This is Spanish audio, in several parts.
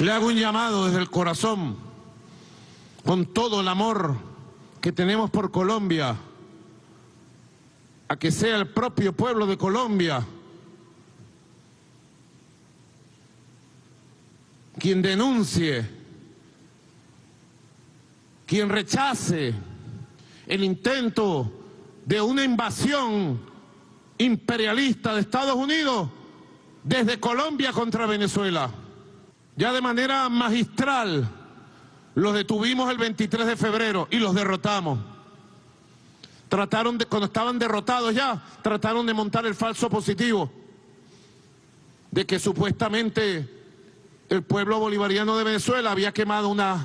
Le hago un llamado desde el corazón, con todo el amor que tenemos por Colombia, a que sea el propio pueblo de Colombia quien denuncie, quien rechace el intento de una invasión imperialista de Estados Unidos desde Colombia contra Venezuela. Ya de manera magistral los detuvimos el 23 de febrero y los derrotamos. Cuando estaban derrotados ya, trataron de montar el falso positivo de que supuestamente el pueblo bolivariano de Venezuela había quemado unas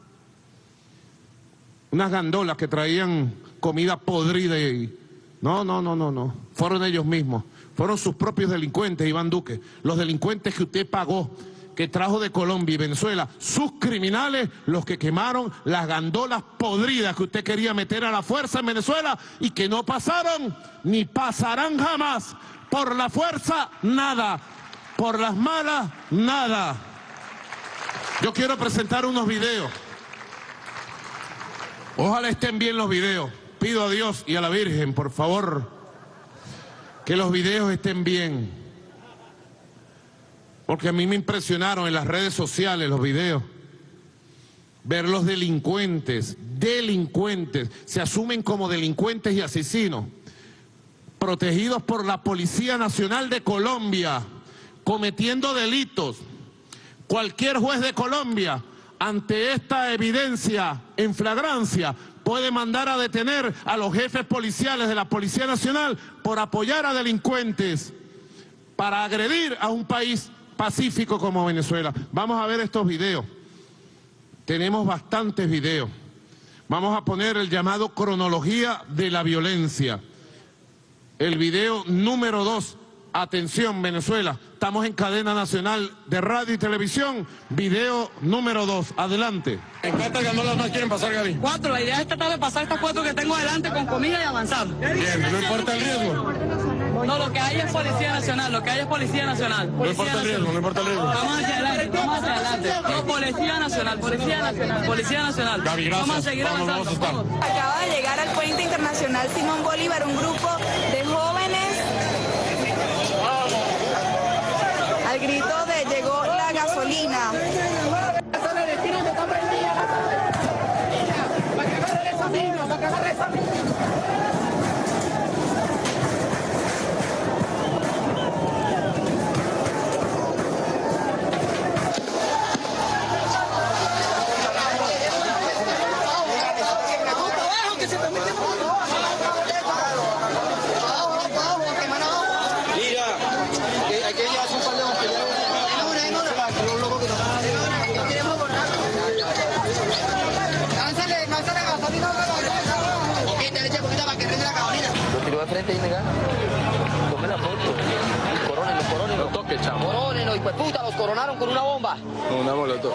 gandolas que traían comida podrida y... No. Fueron ellos mismos. Fueron sus propios delincuentes, Iván Duque. Los delincuentes que usted pagó, que trajo de Colombia y Venezuela, sus criminales, los que quemaron las gandolas podridas que usted quería meter a la fuerza en Venezuela y que no pasaron ni pasarán jamás. Por la fuerza, nada. Por las malas, nada. Yo quiero presentar unos videos. Ojalá estén bien los videos. Pido a Dios y a la Virgen, por favor, que los videos estén bien. Porque a mí me impresionaron en las redes sociales los videos. Ver los delincuentes, se asumen como delincuentes y asesinos, protegidos por la Policía Nacional de Colombia, cometiendo delitos. Cualquier juez de Colombia, ante esta evidencia en flagrancia, puede mandar a detener a los jefes policiales de la Policía Nacional por apoyar a delincuentes para agredir a un país pacífico como Venezuela. Vamos a ver estos videos. Tenemos bastantes videos. Vamos a poner el llamado cronología de la violencia. El video número 2. Atención, Venezuela. Estamos en cadena nacional de radio y televisión. Video número 2. Adelante. ¿En cuántas gandolas más quieren pasar, Gaby? 4. La idea es tratar de pasar estas 4 que tengo adelante con comida y avanzar. Bien, ¿no importa el riesgo? No, lo que hay es Policía Nacional, lo que hay es Policía Nacional. No importa el riesgo, no importa el riesgo. Vamos hacia adelante, vamos hacia adelante. No, Policía Nacional, Policía Nacional, Policía Nacional. Gaby, gracias. Vamos a seguir avanzando. Vamos. Acaba de llegar al Puente Internacional Simón Bolívar un grupo de jóvenes al grito de llegó la gasolina. De frente y negar. Tome la foto. Corónenlo. No toque, chamo. Corónenlo, y pues puta, los coronaron con una bomba. Una molotov.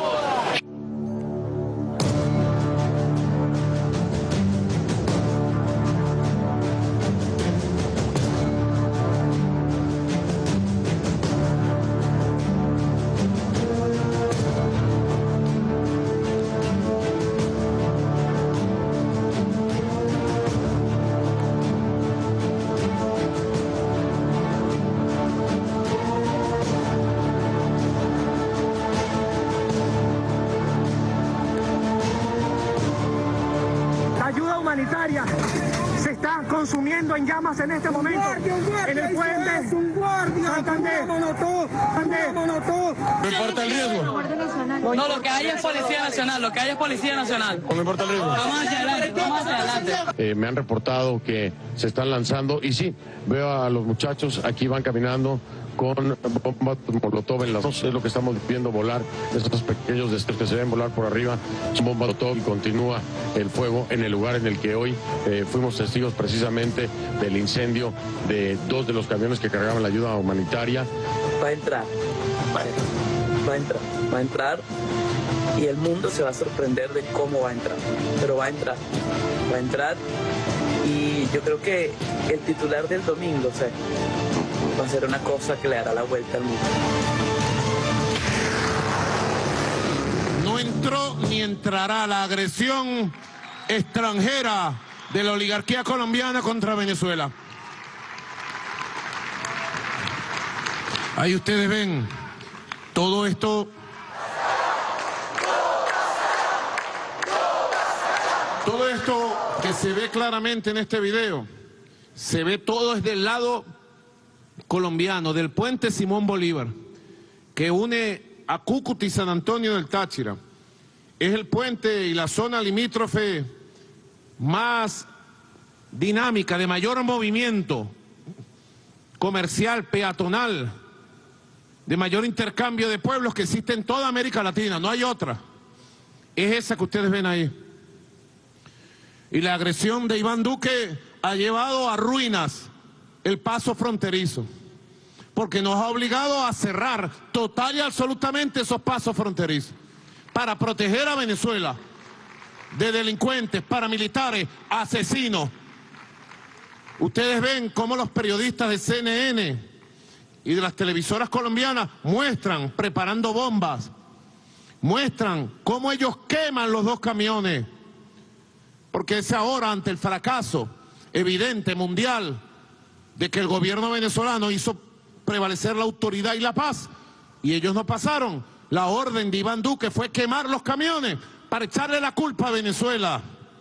Humanitaria se está consumiendo en llamas en este momento en el puente Santander. No importa el riesgo. No, lo que hay es Policía Nacional, lo que hay es Policía Nacional. No importa el riesgo. Vamos hacia adelante, vamos hacia adelante. Me han reportado que se están lanzando y sí, veo a los muchachos aquí van caminando con bombas molotov en las manos. Es lo que estamos viendo volar, estos pequeños destellos que se ven volar por arriba, son bombas molotov y continúa el fuego en el lugar en el que hoy fuimos testigos precisamente del incendio de 2 de los camiones que cargaban la ayuda humanitaria. Va a entrar y el mundo se va a sorprender de cómo va a entrar, pero va a entrar y yo creo que el titular del domingo, o sea, va a ser una cosa que le dará la vuelta al mundo. entró ni entrará la agresión extranjera de la oligarquía colombiana contra Venezuela. Ahí ustedes ven todo esto. Todo esto que se ve claramente en este video, se ve todo desde el lado colombiano, del puente Simón Bolívar, que une a Cúcuta y San Antonio del Táchira. Es el puente y la zona limítrofe más dinámica, de mayor movimiento comercial, peatonal, de mayor intercambio de pueblos que existe en toda América Latina, no hay otra. Es esa que ustedes ven ahí. Y la agresión de Iván Duque ha llevado a ruinas el paso fronterizo, porque nos ha obligado a cerrar total y absolutamente esos pasos fronterizos para proteger a Venezuela de delincuentes, paramilitares, asesinos. Ustedes ven cómo los periodistas de CNN y de las televisoras colombianas muestran preparando bombas, muestran cómo ellos queman los dos camiones, porque es ahora, ante el fracaso evidente mundial de que el gobierno venezolano hizo prevalecer la autoridad y la paz, y ellos no pasaron. La orden de Iván Duque fue quemar los camiones para echarle la culpa a Venezuela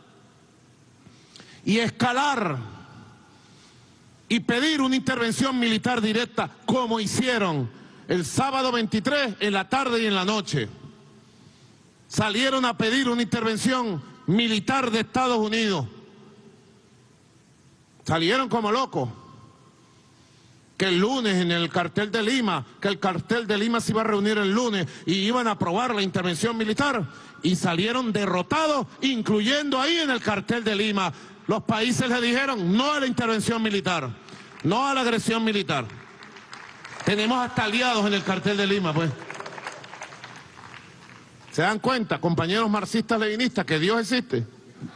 y escalar y pedir una intervención militar directa, como hicieron el sábado 23 en la tarde y en la noche. Salieron a pedir una intervención militar de Estados Unidos. Salieron como locos. Que el lunes en el cartel de Lima, que el cartel de Lima se iba a reunir el lunes y iban a aprobar la intervención militar, y salieron derrotados, incluyendo ahí en el cartel de Lima. Los países le dijeron no a la intervención militar, no a la agresión militar. Tenemos hasta aliados en el cartel de Lima, pues. ¿Se dan cuenta, compañeros marxistas leninistas, que Dios existe?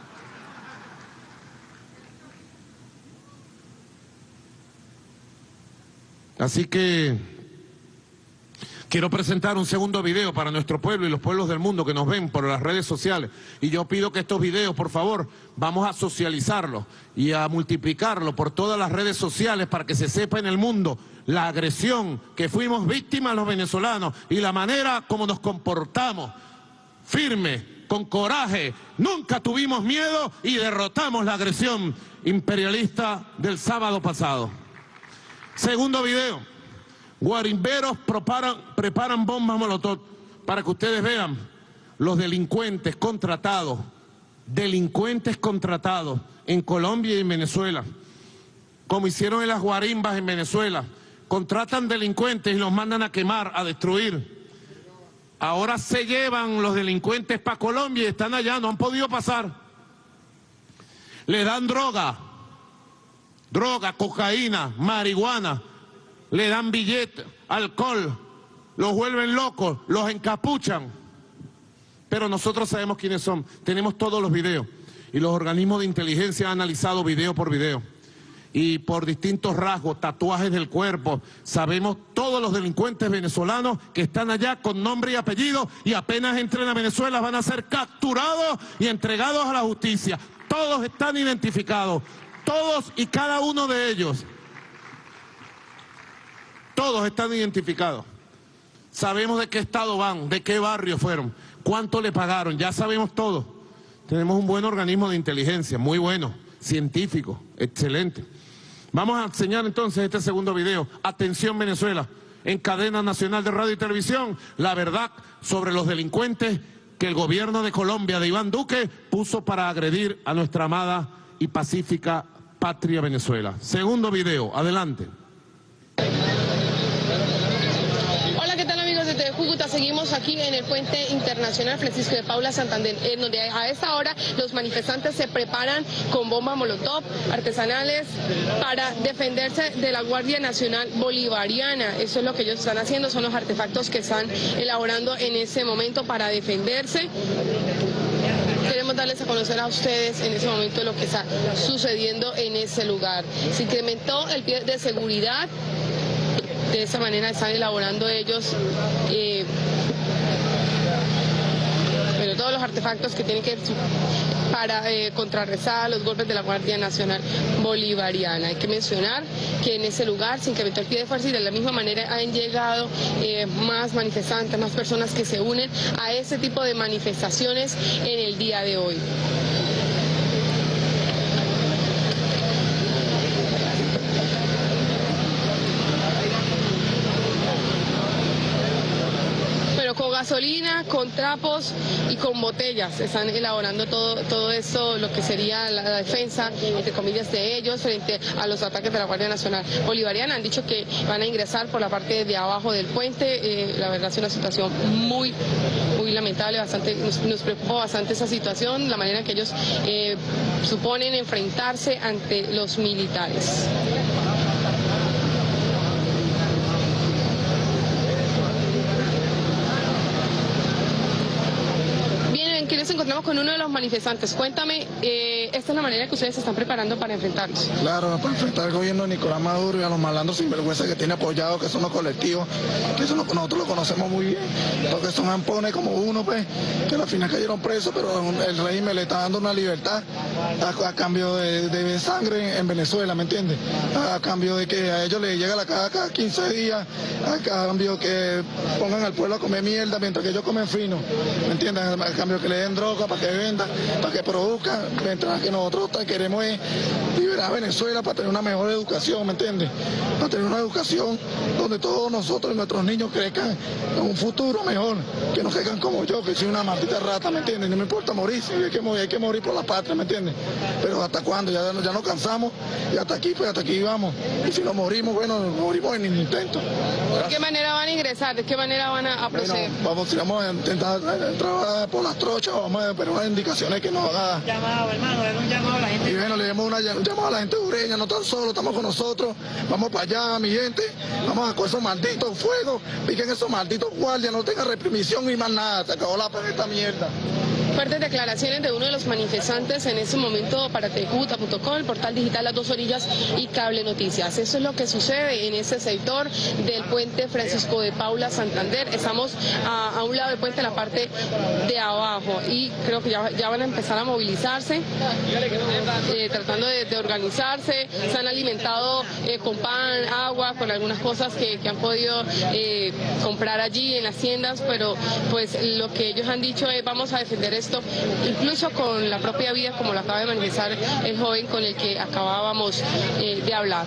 Así que quiero presentar un segundo video para nuestro pueblo y los pueblos del mundo que nos ven por las redes sociales. Y yo pido que estos videos, por favor, vamos a socializarlos y a multiplicarlos por todas las redes sociales para que se sepa en el mundo la agresión que fuimos víctimas los venezolanos y la manera como nos comportamos. Firme, con coraje, nunca tuvimos miedo y derrotamos la agresión imperialista del sábado pasado. Segundo video, guarimberos preparan bombas molotov, para que ustedes vean los delincuentes contratados en Colombia y en Venezuela, como hicieron en las guarimbas en Venezuela. Contratan delincuentes y los mandan a quemar, a destruir. Ahora se llevan los delincuentes para Colombia y están allá, no han podido pasar. Le dan droga, cocaína, marihuana, le dan billetes, alcohol, los vuelven locos, los encapuchan. Pero nosotros sabemos quiénes son, tenemos todos los videos. Y los organismos de inteligencia han analizado video por video. Y por distintos rasgos, tatuajes del cuerpo, sabemos todos los delincuentes venezolanos que están allá con nombre y apellido, y apenas entren a Venezuela van a ser capturados y entregados a la justicia. Todos están identificados, todos y cada uno de ellos. Todos están identificados. Sabemos de qué estado van, de qué barrio fueron, cuánto le pagaron, ya sabemos todo. Tenemos un buen organismo de inteligencia, muy bueno, científico, excelente. Vamos a enseñar entonces este segundo video. Atención Venezuela, en cadena nacional de radio y televisión, la verdad sobre los delincuentes que el gobierno de Colombia de Iván Duque puso para agredir a nuestra amada y pacífica patria Venezuela. Segundo video, adelante. Desde Cúcuta seguimos aquí en el puente internacional Francisco de Paula Santander, en donde a esta hora los manifestantes se preparan con bombas molotov artesanales para defenderse de la Guardia Nacional Bolivariana. Eso es lo que ellos están haciendo, son los artefactos que están elaborando en ese momento para defenderse. Queremos darles a conocer a ustedes en ese momento lo que está sucediendo en ese lugar. Se incrementó el pie de seguridad. De esa manera están elaborando ellos los artefactos que tienen que para contrarrestar los golpes de la Guardia Nacional Bolivariana. Hay que mencionar que en ese lugar se incrementó el pie de fuerza y de la misma manera han llegado más manifestantes, más personas que se unen a ese tipo de manifestaciones en el día de hoy. Con gasolina, con trapos y con botellas están elaborando todo esto, lo que sería la defensa, entre comillas, de ellos frente a los ataques de la Guardia Nacional Bolivariana. Han dicho que van a ingresar por la parte de abajo del puente. La verdad es una situación muy lamentable, nos preocupa bastante esa situación, la manera en que ellos suponen enfrentarse ante los militares. Aquí nos encontramos con uno de los manifestantes. Cuéntame, esta es la manera que ustedes se están preparando para enfrentarlos. Claro, para enfrentar al gobierno de Nicolás Maduro y a los malandros sinvergüenza que tiene apoyados, que son los colectivos, que eso nosotros lo conocemos muy bien, porque son ampones como uno, pues, que al final cayeron presos, pero el régimen le está dando una libertad a cambio de sangre en Venezuela, ¿me entiendes? A cambio de que a ellos les llega la caja cada 15 días, a cambio que pongan al pueblo a comer mierda mientras que ellos comen fino, ¿me entiendes? A cambio que le den droga para que vendan, para que produzcan, mientras que nosotros queremos es liberar a Venezuela para tener una mejor educación, ¿me entiendes? Para tener una educación donde todos nosotros y nuestros niños crezcan en un futuro mejor, que no crezcan como yo, que soy una maldita rata, ¿me entiendes? No me importa morir, si hay que morir por la patria, ¿me entiendes? Pero ¿hasta cuándo? Ya nos cansamos y hasta aquí vamos. Y si nos morimos, bueno, nos morimos en el intento. ¿De qué manera van a ingresar? ¿De qué manera van a proceder? Bueno, vamos a intentar entrar por las trochas, vamos a esperar unas indicaciones que nos haga. Llamado, hermano, un llamado a la gente. Y bueno, le damos un llamado a la gente ureña, no tan solo, estamos con nosotros, vamos para allá, mi gente, vamos a con esos malditos fuegos, piquen esos malditos guardias, no tengan reprimición y más nada, se acabó esta mierda. Fuertes declaraciones de uno de los manifestantes en ese momento para tcuta.com, el portal digital Las Dos Orillas y Cable Noticias. Eso es lo que sucede en ese sector del puente Francisco de Paula Santander. Estamos a un lado del puente, en la parte de abajo, y creo que ya van a empezar a movilizarse, tratando de organizarse. Se han alimentado con pan, agua, con algunas cosas que han podido comprar allí en las tiendas, pero pues lo que ellos han dicho es: vamos a defender esto, incluso con la propia vida, como lo acaba de manifestar el joven con el que acabábamos de hablar.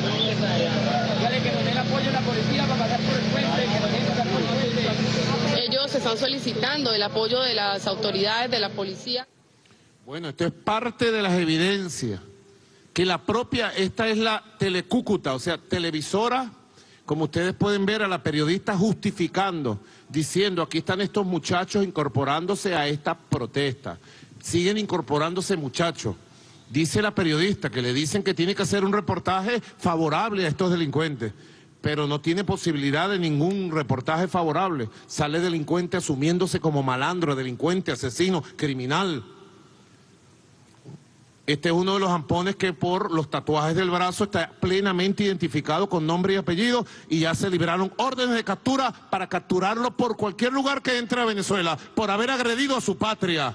Ellos están solicitando el apoyo de las autoridades, de la policía. Bueno, esto es parte de las evidencias, que la propia, esta es la Telecúcuta, o sea, televisora, como ustedes pueden ver a la periodista justificando, diciendo: aquí están estos muchachos incorporándose a esta protesta. Siguen incorporándose muchachos. Dice la periodista que le dicen que tiene que hacer un reportaje favorable a estos delincuentes, pero no tiene posibilidad de ningún reportaje favorable. Sale delincuente asumiéndose como malandro, delincuente, asesino, criminal. Este es uno de los ampones que por los tatuajes del brazo está plenamente identificado con nombre y apellido, y ya se liberaron órdenes de captura para capturarlo por cualquier lugar que entre a Venezuela, por haber agredido a su patria,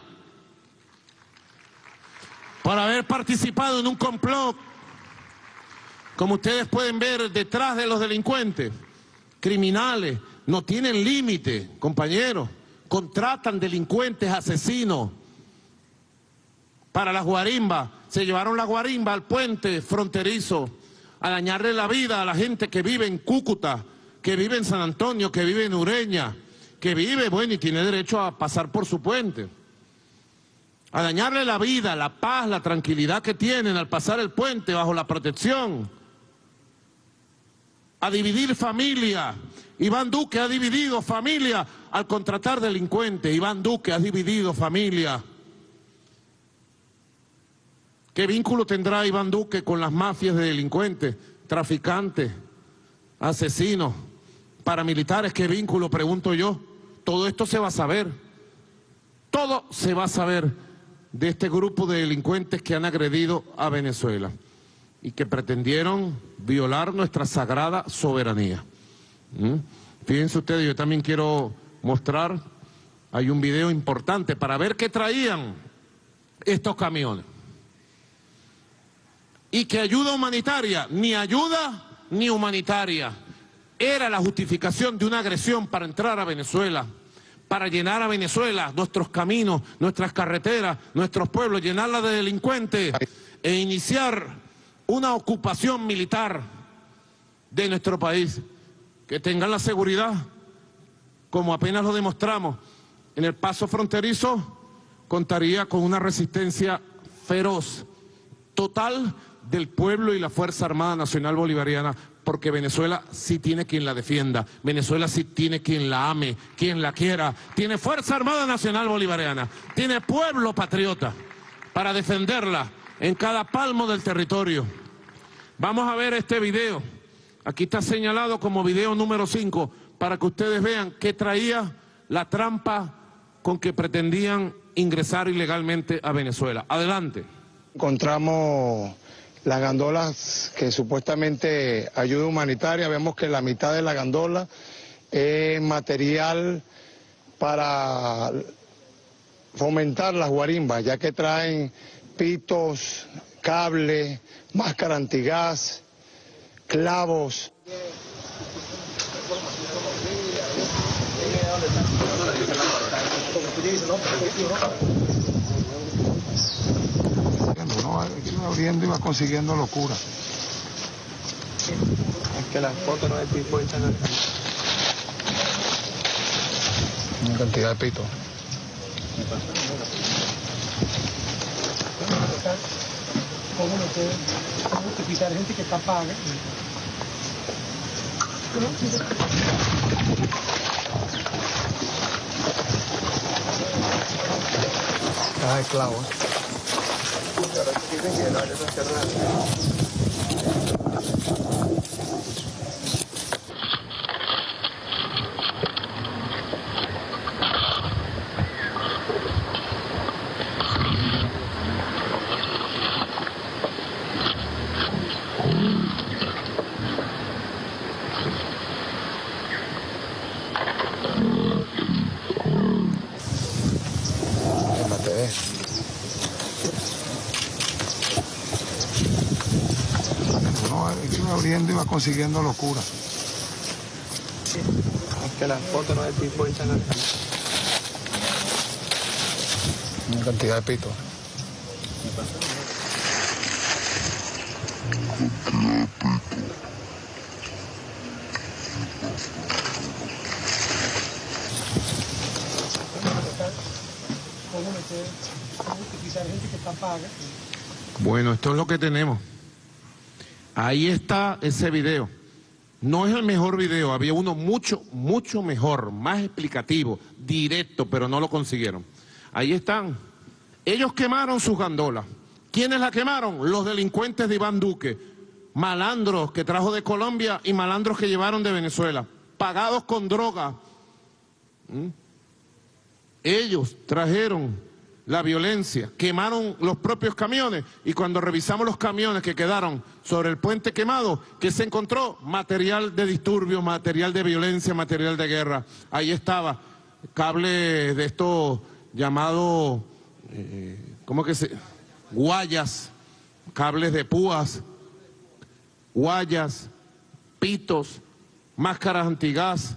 por haber participado en un complot. Como ustedes pueden ver, detrás de los delincuentes, criminales, no tienen límite, compañeros, contratan delincuentes, asesinos. Para las guarimbas, se llevaron la guarimba al puente fronterizo a dañarle la vida a la gente que vive en Cúcuta, que vive en San Antonio, que vive en Ureña, que vive, bueno, y tiene derecho a pasar por su puente. A dañarle la vida, la paz, la tranquilidad que tienen al pasar el puente bajo la protección. A dividir familia. Iván Duque ha dividido familia al contratar delincuentes. Iván Duque ha dividido familia. ¿Qué vínculo tendrá Iván Duque con las mafias de delincuentes, traficantes, asesinos, paramilitares? ¿Qué vínculo, pregunto yo? Todo esto se va a saber. Todo se va a saber de este grupo de delincuentes que han agredido a Venezuela y que pretendieron violar nuestra sagrada soberanía. Fíjense ustedes, yo también quiero mostrar Hay un video importante para ver qué traían estos camiones. Y que ayuda humanitaria, ni ayuda ni humanitaria. Era la justificación de una agresión para entrar a Venezuela, para llenar a Venezuela, nuestros caminos, nuestras carreteras, nuestros pueblos, llenarla de delincuentes e iniciar una ocupación militar de nuestro país. Que tengan la seguridad, como apenas lo demostramos, en el paso fronterizo contaría con una resistencia feroz, total, del pueblo y la Fuerza Armada Nacional Bolivariana, porque Venezuela sí tiene quien la defienda, Venezuela sí tiene quien la ame, quien la quiera, tiene Fuerza Armada Nacional Bolivariana, tiene pueblo patriota para defenderla en cada palmo del territorio. Vamos a ver este video, aquí está señalado como video número 5, para que ustedes vean qué traía la trampa con que pretendían ingresar ilegalmente a Venezuela. Adelante. Encontramos las gandolas que supuestamente ayuda humanitaria. Vemos que la mitad de la gandola es material para fomentar las guarimbas, ya que traen pitos, cables, máscara antigas, clavos. Iba abriendo y va consiguiendo locura. Es que las fotos no de tipo echan una cantidad de pitos. ¿Cómo no puede justificar gente que está paga? Caja de clavos. Iba abriendo y va consiguiendo locura. Es que las fotos no de tipo echan una cantidad de pitos. Bueno, esto es lo que tenemos. Ahí está ese video. No es el mejor video, había uno mucho mejor, más explicativo, directo, pero no lo consiguieron. Ahí están. Ellos quemaron sus gandolas. ¿Quiénes la quemaron? Los delincuentes de Iván Duque. Malandros que trajo de Colombia y malandros que llevaron de Venezuela. Pagados con droga. Ellos trajeron la violencia, quemaron los propios camiones y cuando revisamos los camiones que quedaron sobre el puente quemado, ¿qué se encontró? Material de disturbios, material de violencia, material de guerra. Ahí estaba, cables de estos llamados, guayas, cables de púas, guayas, pitos, máscaras antigas,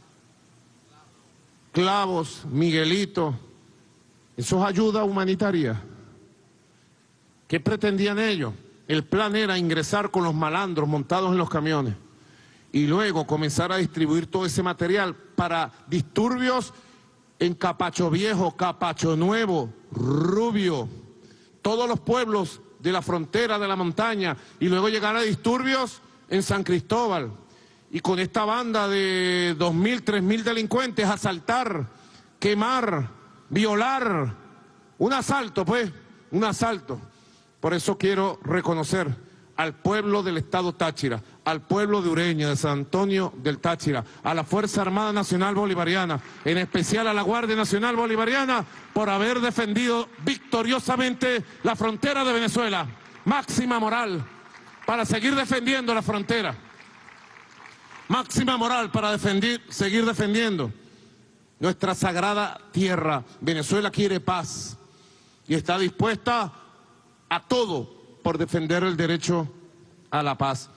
clavos, Miguelito. Eso es ayuda humanitaria. ¿Qué pretendían ellos? El plan era ingresar con los malandros montados en los camiones y luego comenzar a distribuir todo ese material para disturbios en Capacho Viejo, Capacho Nuevo, Rubio, todos los pueblos de la frontera de la montaña y luego llegar a disturbios en San Cristóbal y con esta banda de 2.000, 3.000 delincuentes asaltar, quemar, violar, un asalto pues, un asalto. Por eso quiero reconocer al pueblo del Estado Táchira, al pueblo de Ureña, de San Antonio del Táchira, a la Fuerza Armada Nacional Bolivariana, en especial a la Guardia Nacional Bolivariana, por haber defendido victoriosamente la frontera de Venezuela. Máxima moral para seguir defendiendo la frontera. Máxima moral para seguir defendiendo nuestra sagrada tierra. Venezuela quiere paz y está dispuesta a todo por defender el derecho a la paz.